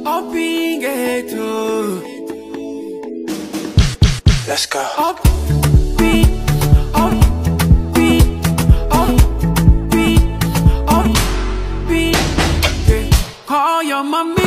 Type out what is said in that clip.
Up in ghetto. Let's go. Up beat, up beat, up beat, up beat. Yeah. Call your mommy.